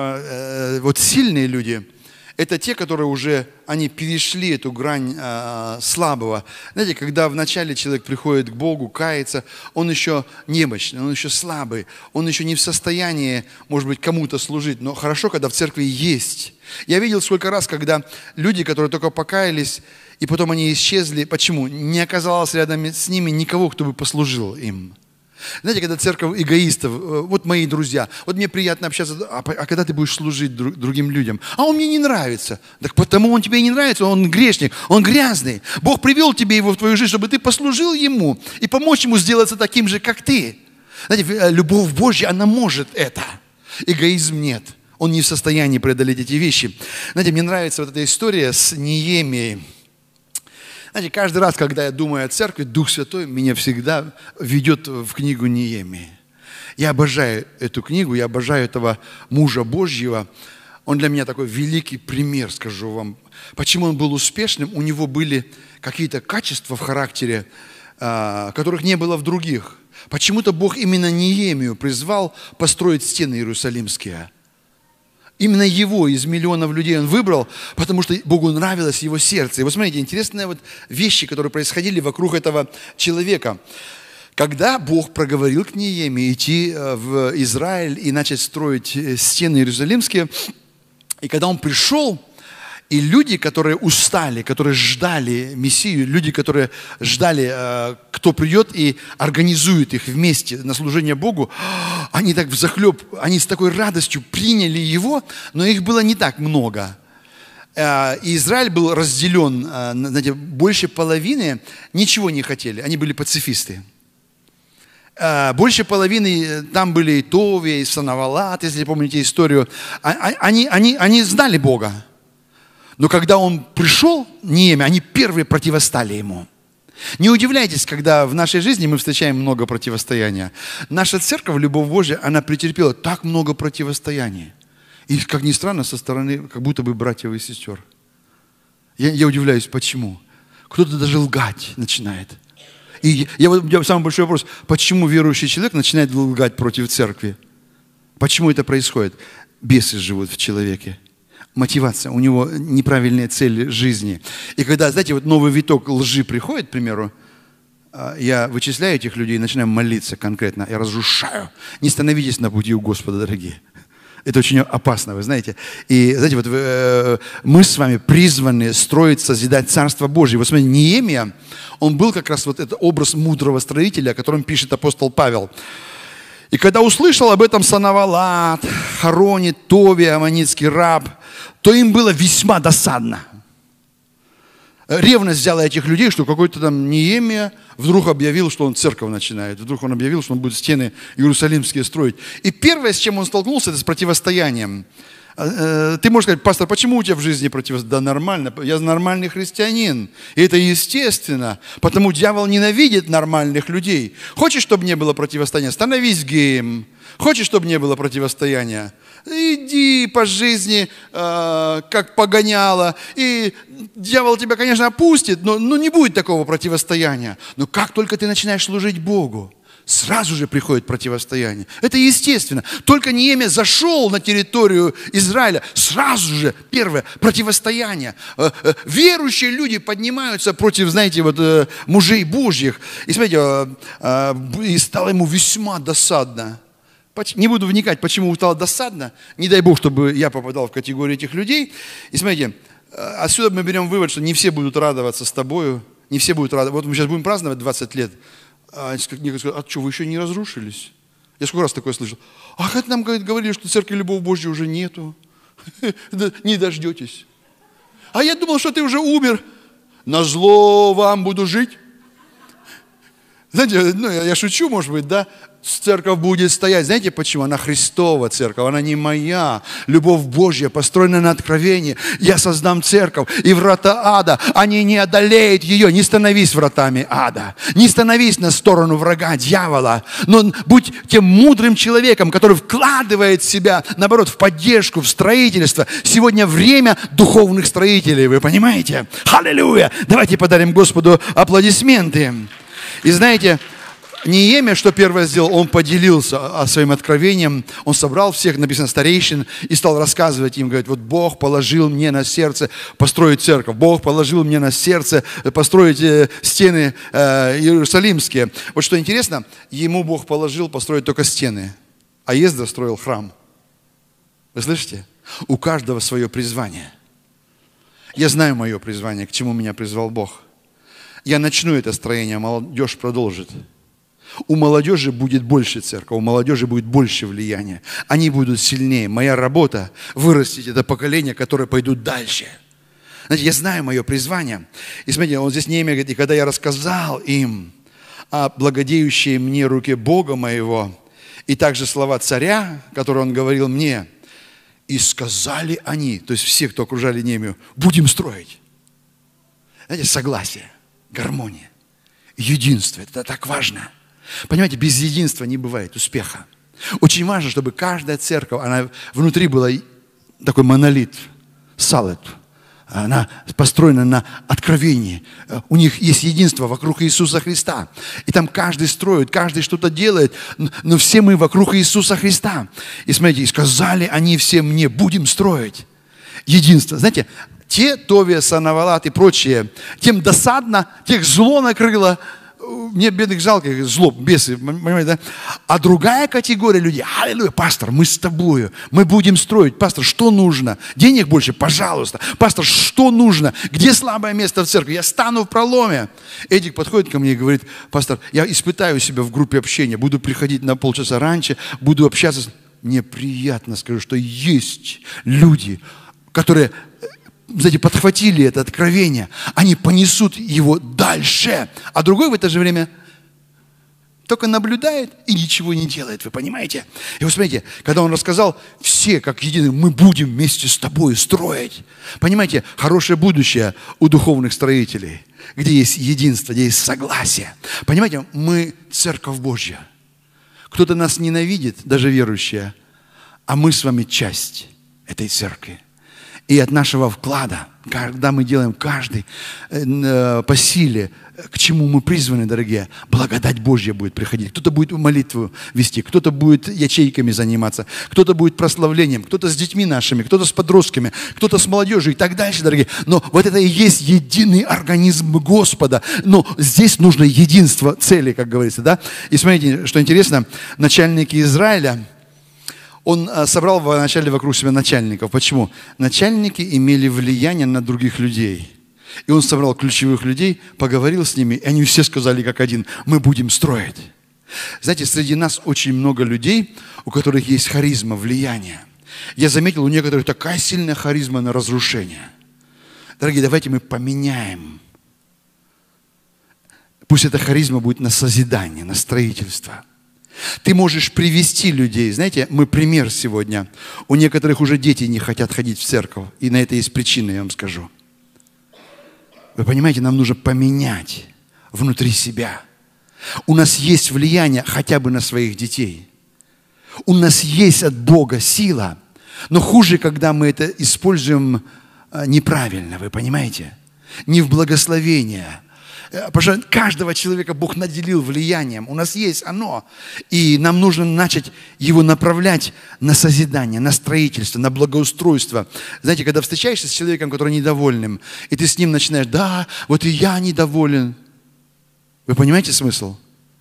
вот сильные люди – это те, которые уже, они перешли эту грань слабого. Знаете, когда вначале человек приходит к Богу, кается, он еще немощный, он еще слабый, он еще не в состоянии, может быть, кому-то служить. Но хорошо, когда в церкви есть. Я видел сколько раз, когда люди, которые только покаялись, и потом они исчезли. Почему? Не оказалось рядом с ними никого, кто бы послужил им. Знаете, когда церковь эгоистов, вот мои друзья, вот мне приятно общаться, а, а когда ты будешь служить друг, другим людям? А он мне не нравится. Так потому он тебе не нравится, он грешник, он грязный. Бог привел тебе его в твою жизнь, чтобы ты послужил ему и помочь ему сделаться таким же, как ты. Знаете, любовь Божья, она может это. Эгоизм нет. Он не в состоянии преодолеть эти вещи. Знаете, мне нравится вот эта история с Неемией. Знаете, каждый раз, когда я думаю о церкви, Дух Святой меня всегда ведет в книгу Неемии. Я обожаю эту книгу, я обожаю этого мужа Божьего. Он для меня такой великий пример, скажу вам. Почему он был успешным? У него были какие-то качества в характере, которых не было в других. Почему-то Бог именно Неемию призвал построить стены Иерусалимские. Именно его из миллионов людей он выбрал, потому что Богу нравилось его сердце. И вот смотрите, интересные вот вещи, которые происходили вокруг этого человека. Когда Бог проговорил к Неемии идти в Израиль и начать строить стены Иерусалимские, и когда он пришел, и люди, которые устали, которые ждали Мессию, люди, которые ждали, кто придет и организует их вместе на служение Богу, они так взахлеб, они с такой радостью приняли его, но их было не так много. И Израиль был разделен, знаете, больше половины ничего не хотели, они были пацифисты. Больше половины, там были и Товия, и Санавалат, если помните историю, они, они, они знали Бога. Но когда он пришел, Неемия, они первые противостали ему. Не удивляйтесь, когда в нашей жизни мы встречаем много противостояния. Наша церковь, любовь Божья, она претерпела так много противостояний. И, как ни странно, со стороны, как будто бы братьев и сестер. Я, я удивляюсь, почему. Кто-то даже лгать начинает. И я, вот, у меня самый большой вопрос, почему верующий человек начинает лгать против церкви? Почему это происходит? Бесы живут в человеке. Мотивация, у него неправильные цели жизни. И когда, знаете, вот новый виток лжи приходит, к примеру, я вычисляю этих людей и начинаю молиться конкретно. Я разрушаю. Не становитесь на пути у Господа, дорогие. Это очень опасно, вы знаете. И, знаете, вот э, мы с вами призваны строить, созидать Царство Божье. Вот смотрите, Неемия, он был как раз вот этот образ мудрого строителя, о котором пишет апостол Павел. И когда услышал об этом Санавалат, Харони, Товия, аммонитский раб, то им было весьма досадно. Ревность взяла этих людей, что какой-то там Неемия вдруг объявил, что он церковь начинает. Вдруг он объявил, что он будет стены иерусалимские строить. И первое, с чем он столкнулся, это с противостоянием. Ты можешь сказать: пастор, почему у тебя в жизни противостояние? Да нормально, я нормальный христианин. И это естественно, потому дьявол ненавидит нормальных людей. Хочешь, чтобы не было противостояния? Становись геем. Хочешь, чтобы не было противостояния? Иди по жизни, э, как погоняло. И дьявол тебя, конечно, опустит, но, но не будет такого противостояния. Но как только ты начинаешь служить Богу, сразу же приходит противостояние. Это естественно. Только Неемия зашел на территорию Израиля, сразу же первое противостояние. Верующие люди поднимаются против, знаете, вот мужей Божьих. И смотрите, и стало ему весьма досадно. Не буду вникать, почему стало досадно. Не дай Бог, чтобы я попадал в категорию этих людей. И смотрите, отсюда мы берем вывод, что не все будут радоваться с тобою, не все будут радоваться. Вот мы сейчас будем праздновать двадцать лет. А некоторые сказали: а что, вы еще не разрушились? Я сколько раз такое слышал. А как нам говорили, что церкви Любовь Божья уже нету? Не дождетесь. А я думал, что ты уже умер. Назло вам буду жить. Знаете, ну, я шучу, может быть, да? Церковь будет стоять. Знаете почему? Она Христова церковь, она не моя. Любовь Божья построена на откровении. Я создам церковь, и врата ада, они не одолеют ее. Не становись вратами ада. Не становись на сторону врага, дьявола. Но будь тем мудрым человеком, который вкладывает себя, наоборот, в поддержку, в строительство. Сегодня время духовных строителей, вы понимаете? Аллилуйя! Давайте подарим Господу аплодисменты. И знаете, Неемия, что первое сделал, он поделился своим откровением, он собрал всех, написано, старейшин, и стал рассказывать им, говорит: вот Бог положил мне на сердце построить церковь, Бог положил мне на сердце построить стены э, иерусалимские. Вот что интересно, ему Бог положил построить только стены, а Ездра строил храм. Вы слышите? У каждого свое призвание. Я знаю мое призвание, к чему меня призвал Бог. Я начну это строение, молодежь продолжит. У молодежи будет больше церковь, у молодежи будет больше влияния. Они будут сильнее. Моя работа – вырастить это поколение, которое пойдут дальше. Знаете, я знаю мое призвание. И смотрите, он здесь Неемия говорит: и когда я рассказал им о благодеющей мне руке Бога моего, и также слова царя, которые он говорил мне, и сказали они, то есть все, кто окружали Неемию: будем строить. Знаете, согласие, гармония, единство – это так важно. Понимаете, без единства не бывает успеха. Очень важно, чтобы каждая церковь, она внутри была такой монолит, салат. Она построена на откровении. У них есть единство вокруг Иисуса Христа. И там каждый строит, каждый что-то делает, но все мы вокруг Иисуса Христа. И смотрите, и сказали они все мне: будем строить. Единство. Знаете, те, Товия, Санавалат и прочие, тем досадно, тех зло накрыло. Мне бедных жалко, зло, бесы, понимаете, да? А другая категория людей: аллилуйя, пастор, мы с тобою, мы будем строить. Пастор, что нужно? Денег больше? Пожалуйста. Пастор, что нужно? Где слабое место в церкви? Я стану в проломе. Эдик подходит ко мне и говорит: пастор, я испытаю себя в группе общения, буду приходить на полчаса раньше, буду общаться. Мне приятно, скажу, что есть люди, которые, знаете, подхватили это откровение, они понесут его дальше. А другой в это же время только наблюдает и ничего не делает, вы понимаете? И вы смотрите, когда он рассказал: все как единый, мы будем вместе с тобой строить. Понимаете, хорошее будущее у духовных строителей, где есть единство, где есть согласие. Понимаете, мы церковь Божья. Кто-то нас ненавидит, даже верующие, а мы с вами часть этой церкви. И от нашего вклада, когда мы делаем каждый э, по силе, к чему мы призваны, дорогие, благодать Божья будет приходить. Кто-то будет молитву вести, кто-то будет ячейками заниматься, кто-то будет прославлением, кто-то с детьми нашими, кто-то с подростками, кто-то с молодежью и так дальше, дорогие. Но вот это и есть единый организм Господа. Но здесь нужно единство цели, как говорится, да? И смотрите, что интересно, начальники Израиля, он собрал вначале вокруг себя начальников. Почему? Начальники имели влияние на других людей. И он собрал ключевых людей, поговорил с ними, и они все сказали как один: мы будем строить. Знаете, среди нас очень много людей, у которых есть харизма, влияние. Я заметил, у некоторых такая сильная харизма на разрушение. Дорогие, давайте мы поменяем. Пусть эта харизма будет на созидание, на строительство. Ты можешь привести людей. Знаете, мы пример сегодня. У некоторых уже дети не хотят ходить в церковь. И на это есть причина, я вам скажу. Вы понимаете, нам нужно поменять внутри себя. У нас есть влияние хотя бы на своих детей. У нас есть от Бога сила. Но хуже, когда мы это используем неправильно, вы понимаете? Не в благословение. Потому что каждого человека Бог наделил влиянием. У нас есть оно. И нам нужно начать его направлять на созидание, на строительство, на благоустройство. Знаете, когда встречаешься с человеком, который недовольным, и ты с ним начинаешь, да, вот и я недоволен. Вы понимаете смысл?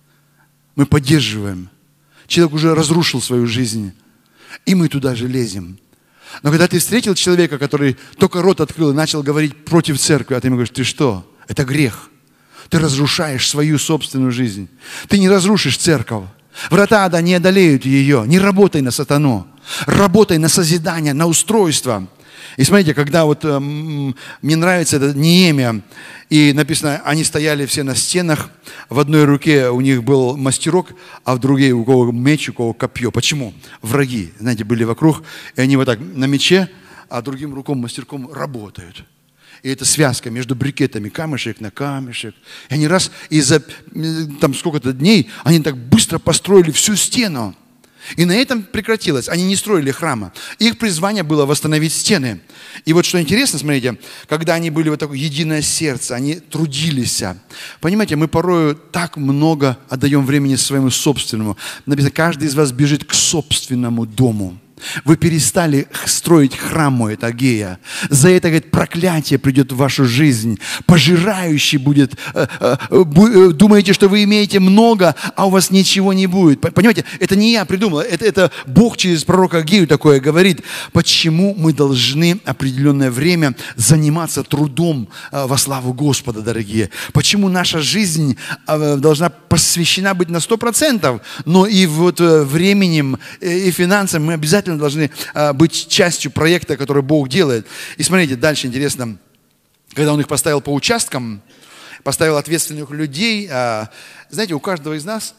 Мы поддерживаем. Человек уже разрушил свою жизнь, и мы туда же лезем. Но когда ты встретил человека, который только рот открыл и начал говорить против церкви, а ты ему говоришь, ты что? Это грех. Ты разрушаешь свою собственную жизнь. Ты не разрушишь церковь. Врата ада не одолеют ее. Не работай на сатану. Работай на созидание, на устройство. И смотрите, когда вот э, мне нравится это Неемия, и написано, они стояли все на стенах, в одной руке у них был мастерок, а в другой у кого меч, у кого копье. Почему? Враги, знаете, были вокруг, и они вот так на мече, а другим руком мастерком работают. И это связка между брикетами, камешек на камешек. И они раз, и за там сколько-то дней, они так быстро построили всю стену. И на этом прекратилось. Они не строили храма. Их призвание было восстановить стены. И вот что интересно, смотрите, когда они были вот такое единое сердце, они трудились. Понимаете, мы порою так много отдаем времени своему собственному. Написано, каждый из вас бежит к собственному дому. Вы перестали строить храм мой, это Агея. За это, говорит, проклятие придет в вашу жизнь. Пожирающий будет. Э, э, э, думаете, что вы имеете много, а у вас ничего не будет. Понимаете, это не я придумал. Это, это Бог через пророка Агею такое говорит. Почему мы должны определенное время заниматься трудом э, во славу Господа, дорогие? Почему наша жизнь э, должна посвящена быть на сто процентов, но и вот э, временем э, и финансам мы обязательно должны а, быть частью проекта, который Бог делает. И смотрите, дальше интересно, когда Он их поставил по участкам, поставил ответственных людей, а, знаете, у каждого из нас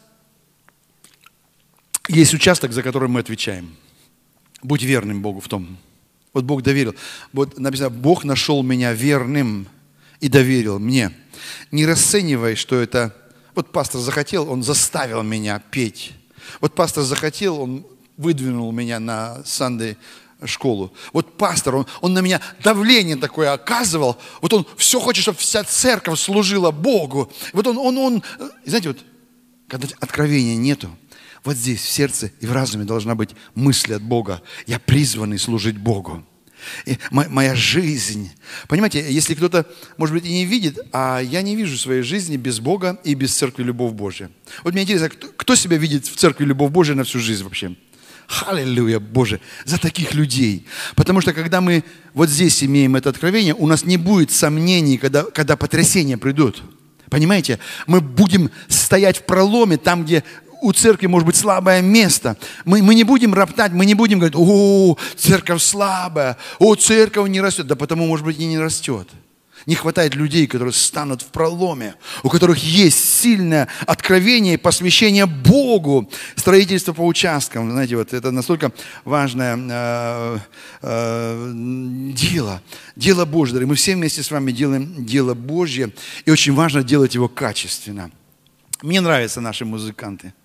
есть участок, за который мы отвечаем. Будь верным Богу в том. Вот Бог доверил. Вот написано, Бог нашел меня верным и доверил мне. Не расценивай, что это... Вот пастор захотел, он заставил меня петь. Вот пастор захотел, он выдвинул меня на Sunday школу. Вот пастор, он, он на меня давление такое оказывал. Вот он все хочет, чтобы вся церковь служила Богу. Вот он, он, он, знаете, вот, когда откровения нету, вот здесь, в сердце и в разуме должна быть мысль от Бога. Я призванный служить Богу. И моя жизнь. Понимаете, если кто-то, может быть, и не видит, а я не вижу своей жизни без Бога и без церкви любовь Божия. Вот мне интересно, кто, кто себя видит в церкви любовь Божия на всю жизнь вообще? Аллилуйя, Боже, за таких людей. Потому что когда мы вот здесь имеем это откровение, у нас не будет сомнений, когда, когда потрясения придут. Понимаете? Мы будем стоять в проломе, там, где у церкви может быть слабое место. Мы, мы не будем роптать, мы не будем говорить, о, церковь слабая, о, церковь не растет. Да потому, может быть, и не растет. Не хватает людей, которые станут в проломе, у которых есть сильное откровение и посвящение Богу, строительство по участкам. Знаете, вот это настолько важное э, э, дело, дело Божье. Мы все вместе с вами делаем дело Божье, и очень важно делать его качественно. Мне нравятся наши музыканты.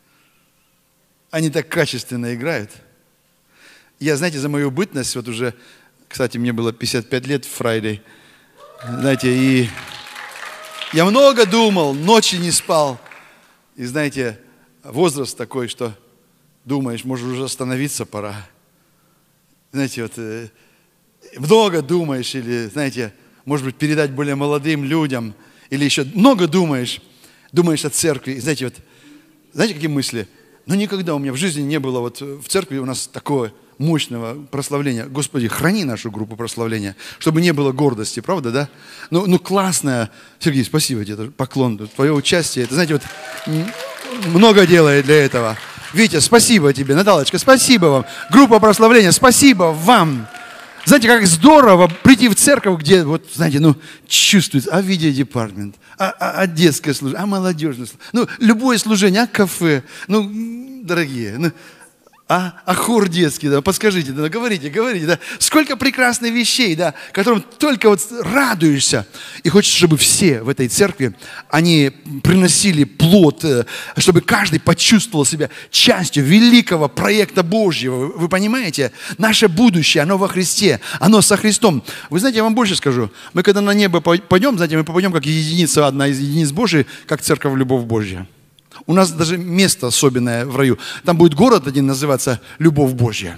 Они так качественно играют. Я, знаете, за мою бытность, вот уже, кстати, мне было пятьдесят пять лет в Friday, знаете, и я много думал, ночи не спал. И знаете, возраст такой, что думаешь, может, уже остановиться пора. Знаете, вот э, много думаешь, или, знаете, может быть, передать более молодым людям, или еще много думаешь, думаешь о церкви. И знаете, вот, знаете, какие мысли? Ну, никогда у меня в жизни не было, вот в церкви у нас такое мощного прославления. Господи, храни нашу группу прославления, чтобы не было гордости, правда, да? Ну, ну классно. Сергей, спасибо тебе, поклон, твое участие. Это, знаете, вот много делает для этого. Витя, спасибо тебе. Наталочка, спасибо вам. Группа прославления, спасибо вам. Знаете, как здорово прийти в церковь, где, вот, знаете, ну, чувствуется, а видеодепартмент, а, а, а детское служение, а молодежное служение, ну, любое служение, а кафе, ну, дорогие, ну, а, а хор детский, да, подскажите, да, говорите, говорите, да, сколько прекрасных вещей, да, которым только вот радуешься. И хочется, чтобы все в этой церкви, они приносили плод, чтобы каждый почувствовал себя частью великого проекта Божьего. Вы понимаете? Наше будущее, оно во Христе, оно со Христом. Вы знаете, я вам больше скажу. Мы когда на небо пойдем, знаете, мы попадем как единица, одна из единиц Божьей, как церковь «Любовь Божья». У нас даже место особенное в раю. Там будет город один называться «Любовь Божья».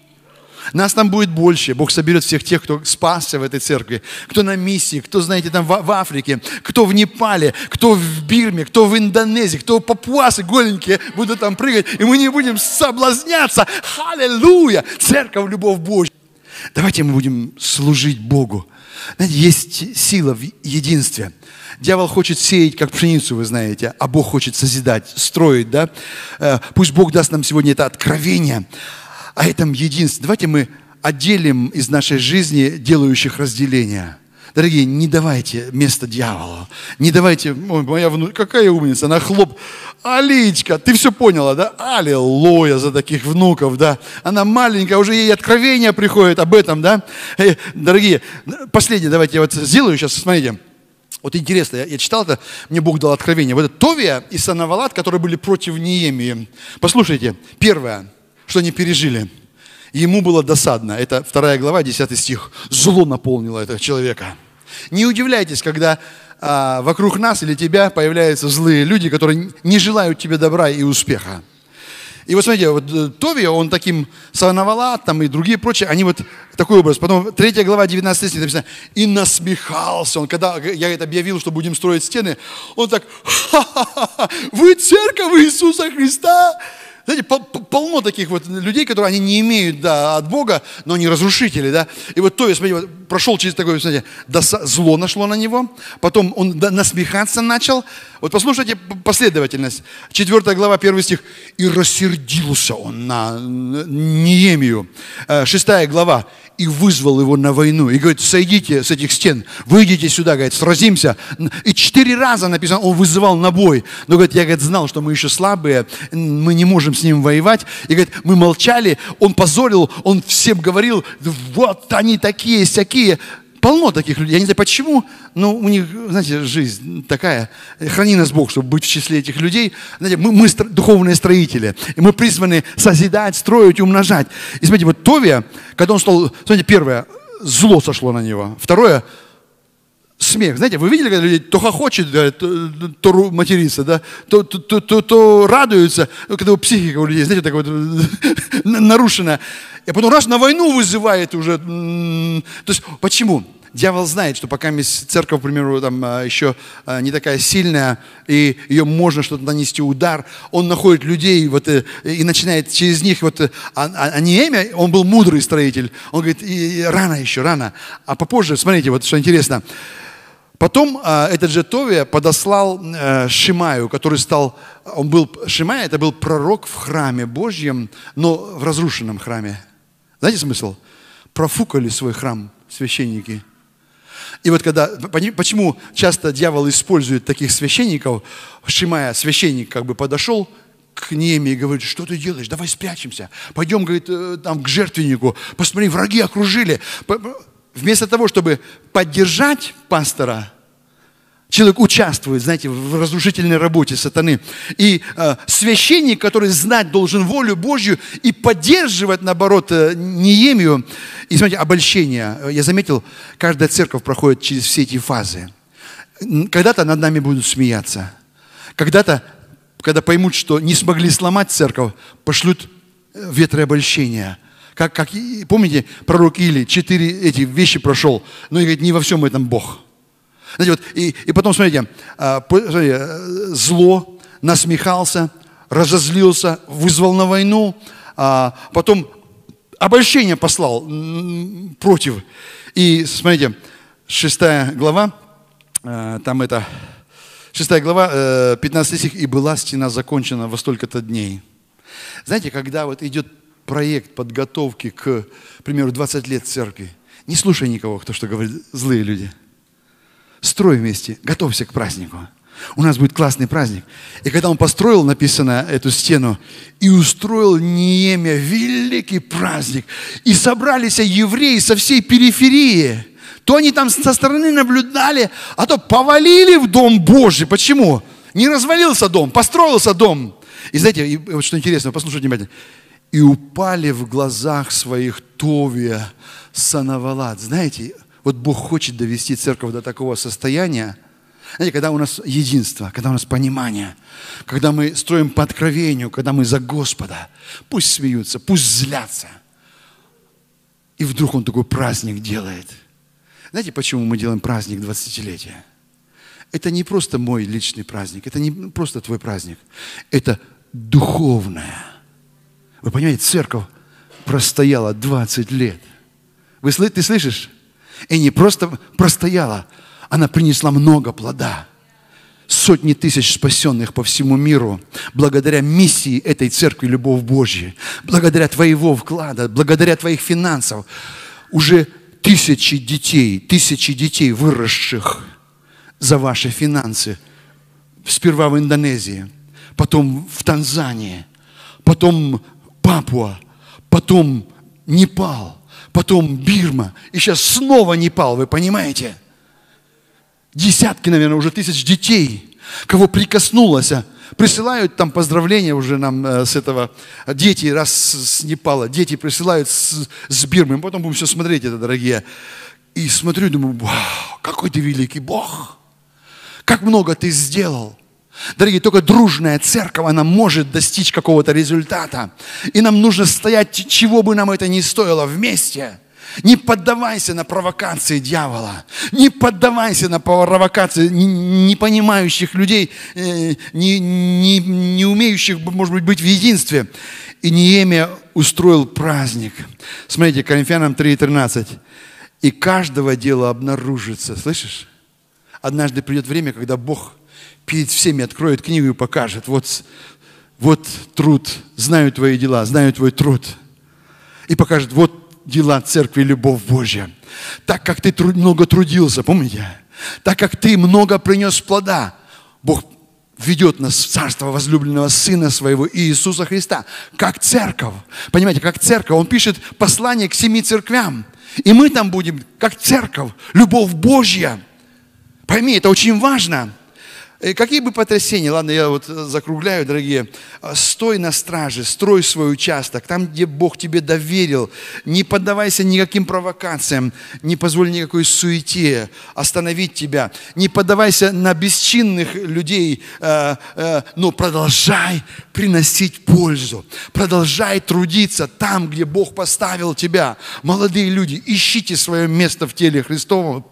Нас там будет больше. Бог соберет всех тех, кто спасся в этой церкви, кто на миссии, кто, знаете, там в, в Африке, кто в Непале, кто в Бирме, кто в Индонезии, кто папуасы голенькие будут там прыгать, и мы не будем соблазняться. Аллилуйя! Церковь «Любовь Божья». Давайте мы будем служить Богу. Знаете, есть сила в единстве. Дьявол хочет сеять, как пшеницу, вы знаете, а Бог хочет созидать, строить, да? Пусть Бог даст нам сегодня это откровение о этом единстве. Давайте мы отделим из нашей жизни делающих разделения. Дорогие, не давайте место дьяволу. Не давайте, ой, моя внучка, какая умница, она хлоп. Аличка, ты все поняла, да? Аллилуйя за таких внуков, да? Она маленькая, уже ей откровение приходит об этом, да? Дорогие, последнее, давайте я вот сделаю сейчас, смотрите. Вот интересно, я, я читал это, мне Бог дал откровение. Вот это Товия и Санавалат, которые были против Неемии. Послушайте, первое, что они пережили. Ему было досадно. Это вторая глава, десятый стих. Зло наполнило этого человека. Не удивляйтесь, когда а, вокруг нас или тебя появляются злые люди, которые не желают тебе добра и успеха. И вот смотрите, вот Товия, он таким, Санавалат там и другие прочие, они вот такой образ. Потом третья глава, девятнадцатый стих написано, и насмехался он. Когда я это объявил, что будем строить стены, он так, ха-ха-ха, вы церковь Иисуса Христа. Знаете, полно таких вот людей, которые они не имеют, да, от Бога, но они разрушители, да. И вот Товия, смотрите, вот, прошел через такое, смотрите, зло нашло на него, потом он насмехаться начал. Вот послушайте последовательность. Четвертая глава, первый стих. И рассердился он на Неемию. Шестая глава. И вызвал его на войну. И говорит, сойдите с этих стен, выйдите сюда, говорит, сразимся. И четыре раза написано, он вызывал на бой. Но, говорит, я, говорит, знал, что мы еще слабые, мы не можем с ним воевать. И, говорит, мы молчали, он позорил, он всем говорил, вот они такие, сякие. Полно таких людей. Я не знаю, почему, но у них, знаете, жизнь такая. Храни нас Бог, чтобы быть в числе этих людей. Знаете, мы, мы стро, духовные строители. И мы призваны созидать, строить, умножать. И смотрите, вот Товия, когда он стал, смотрите, первое, зло сошло на него. Второе, смех. Знаете, вы видели, когда люди то хохочет, то, то матерится, да? то, то, то, то, то радуются, когда психика у людей, знаете, так вот нарушена. И потом раз на войну вызывает уже. То есть почему? Дьявол знает, что пока церковь, к примеру, там еще не такая сильная, и ее можно что-то нанести удар, он находит людей вот, и начинает через них, вот, а, а Неемия, он был мудрый строитель, он говорит, и, и рано еще, рано. А попозже, смотрите, вот что интересно, потом а, этот же Товия подослал а, Шимаю, который стал, он был, Шимая это был пророк в храме Божьем, но в разрушенном храме. Знаете смысл? Профукали свой храм священники. И вот когда, почему часто дьявол использует таких священников, Шимая, священник, как бы подошел к Неемии и говорит, что ты делаешь, давай спрячемся, пойдем, говорит, там к жертвеннику, посмотри, враги окружили. Вместо того, чтобы поддержать пастора, человек участвует, знаете, в разрушительной работе сатаны. И э, священник, который знать должен волю Божью и поддерживать, наоборот, э, Неемию. И смотрите, обольщение. Я заметил, каждая церковь проходит через все эти фазы. Когда-то над нами будут смеяться. Когда-то, когда поймут, что не смогли сломать церковь, пошлют ветры обольщения. Как, как, помните, пророк Илий четыре эти вещи прошел, но и говорит, не во всем этом Бог. Знаете, вот, и, и потом, смотрите, смотрите, зло, насмехался, разозлился, вызвал на войну, а потом обольщение послал против. И, смотрите, шестая глава, там это, шестая глава, пятнадцатый стих, «И была стена закончена во столько-то дней». Знаете, когда вот идет проект подготовки к, к примеру, двадцать лет церкви, не слушай никого, кто что говорит, злые люди. Строй вместе, готовься к празднику. У нас будет классный праздник. И когда он построил, написано, эту стену, и устроил Неемия великий праздник, и собрались евреи со всей периферии, то они там со стороны наблюдали, а то повалили в Дом Божий. Почему? Не развалился дом, построился дом. И знаете, и вот что интересно, послушайте внимательно. И упали в глазах своих Товия, Санавалат. Знаете, вот Бог хочет довести церковь до такого состояния. Знаете, когда у нас единство, когда у нас понимание, когда мы строим по откровению, когда мы за Господа, пусть смеются, пусть злятся. И вдруг Он такой праздник делает. Знаете, почему мы делаем праздник двадцатилетия? Это не просто мой личный праздник, это не просто твой праздник, это духовное. Вы понимаете, церковь простояла двадцать лет. Вы, ты слышишь? И не просто простояла, она принесла много плода. Сотни тысяч спасенных по всему миру, благодаря миссии этой церкви «Любовь Божья», благодаря твоего вклада, благодаря твоих финансов, уже тысячи детей, тысячи детей, выросших за ваши финансы. Сперва в Индонезии, потом в Танзании, потом Папуа, потом Непал, потом Бирма, и сейчас снова Непал, вы понимаете? Десятки, наверное, уже тысяч детей, кого прикоснулось. Присылают там поздравления уже нам э, с этого. Дети раз с, с Непала, дети присылают с, с Бирмы. Мы потом будем все смотреть это, дорогие. И смотрю, думаю, вау, какой ты великий Бог. Как много ты сделал. Дорогие, только дружная церковь, она может достичь какого-то результата. И нам нужно стоять, чего бы нам это ни стоило, вместе. Не поддавайся на провокации дьявола. Не поддавайся на провокации непонимающих людей, не, не, не умеющих, может быть, быть в единстве. И Неемия устроил праздник. Смотрите, Коринфянам три тринадцать. И каждого дела обнаружится. Слышишь? Однажды придет время, когда Бог перед всеми откроет книгу и покажет. Вот, вот труд, знаю твои дела, знаю твой труд. И покажет, вот дела церкви «Любовь Божья». Так как ты много трудился, помните? Так как ты много принес плода, Бог ведет нас в царство возлюбленного Сына Своего Иисуса Христа, как церковь. Понимаете, как церковь. Он пишет послание к семи церквям. И мы там будем, как церковь, «Любовь Божья». Пойми, это очень важно. Какие бы потрясения, ладно, я вот закругляю, дорогие, стой на страже, строй свой участок, там, где Бог тебе доверил, не поддавайся никаким провокациям, не позволь никакой суете остановить тебя, не поддавайся на бесчинных людей, но продолжай приносить пользу, продолжай трудиться там, где Бог поставил тебя. Молодые люди, ищите свое место в теле Христовом.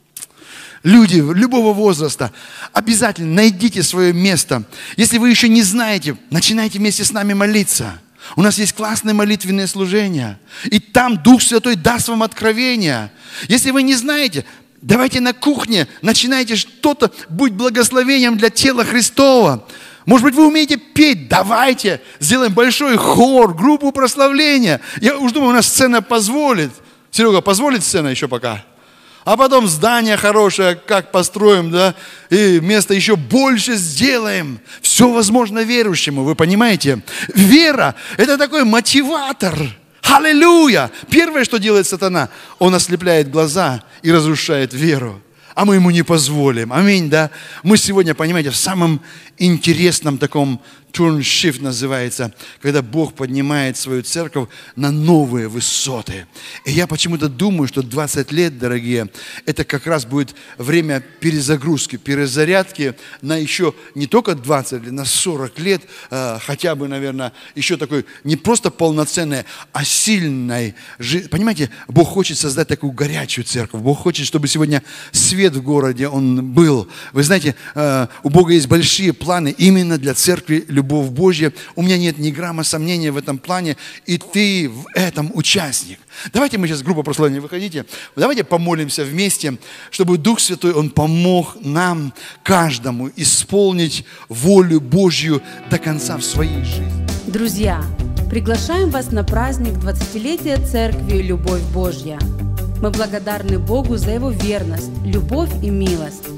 Люди любого возраста, обязательно найдите свое место. Если вы еще не знаете, начинайте вместе с нами молиться. У нас есть классное молитвенное служение. И там Дух Святой даст вам откровение. Если вы не знаете, давайте на кухне, начинайте что-то, будь благословением для тела Христова. Может быть, вы умеете петь? Давайте сделаем большой хор, группу прославления. Я уж думаю, у нас сцена позволит. Серега, позволит сцена еще пока? А потом здание хорошее, как построим, да, и место еще больше сделаем. Все возможно верующему, вы понимаете? Вера – это такой мотиватор. Аллилуйя! Первое, что делает сатана, он ослепляет глаза и разрушает веру. А мы ему не позволим. Аминь, да? Мы сегодня, понимаете, в самом интересном таком turn shift называется, когда Бог поднимает свою церковь на новые высоты. И я почему-то думаю, что двадцать лет, дорогие, это как раз будет время перезагрузки, перезарядки на еще не только двадцать лет, на сорок лет, хотя бы, наверное, еще такой не просто полноценной, а сильной жизни. Понимаете, Бог хочет создать такую горячую церковь. Бог хочет, чтобы сегодня свет в городе, он был. Вы знаете, у Бога есть большие планы именно для церкви «Любовь Божья». У меня нет ни грамма сомнения в этом плане, и ты в этом участник. Давайте мы сейчас, группа прославления, выходите. Давайте помолимся вместе, чтобы Дух Святой, Он помог нам, каждому, исполнить волю Божью до конца в своей жизни. Друзья, приглашаем вас на праздник двадцатилетия Церкви «Любовь Божья». Мы благодарны Богу за Его верность, любовь и милость.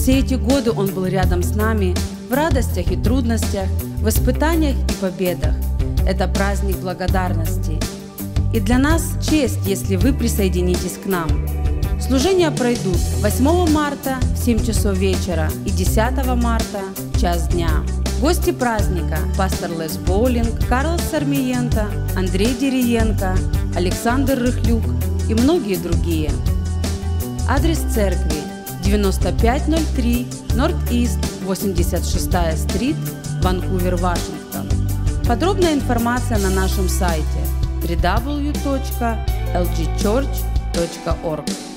все эти годы Он был рядом с нами в радостях и трудностях, в испытаниях и победах. Это праздник благодарности. И для нас честь, если вы присоединитесь к нам. Служения пройдут восьмого марта в семь часов вечера и десятого марта в час дня. Гости праздника – пастор Лес Боулинг, Карлос Сармиенто, Андрей Дериенко, Александр Рыхлюк и многие другие. Адрес церкви – девяносто пять ноль три Норт-Ист, восемьдесят шестая стрит, Ванкувер, Вашингтон. Подробная информация на нашем сайте дабл ю дабл ю дабл ю точка эл джи чорч точка орг.